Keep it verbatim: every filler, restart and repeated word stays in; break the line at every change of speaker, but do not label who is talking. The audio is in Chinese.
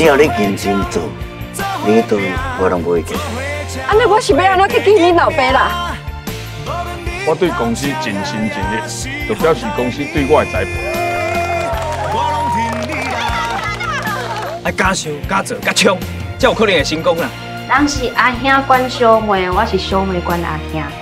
只要你认真做，你都无人不会记。
安尼我是要安怎去记你老爸啦？
我对公司尽心尽力，就表示公司对我的栽培。
爱加想、加做、加冲，才有可能会成功啦。
人是阿兄管小妹，我是小妹管阿兄。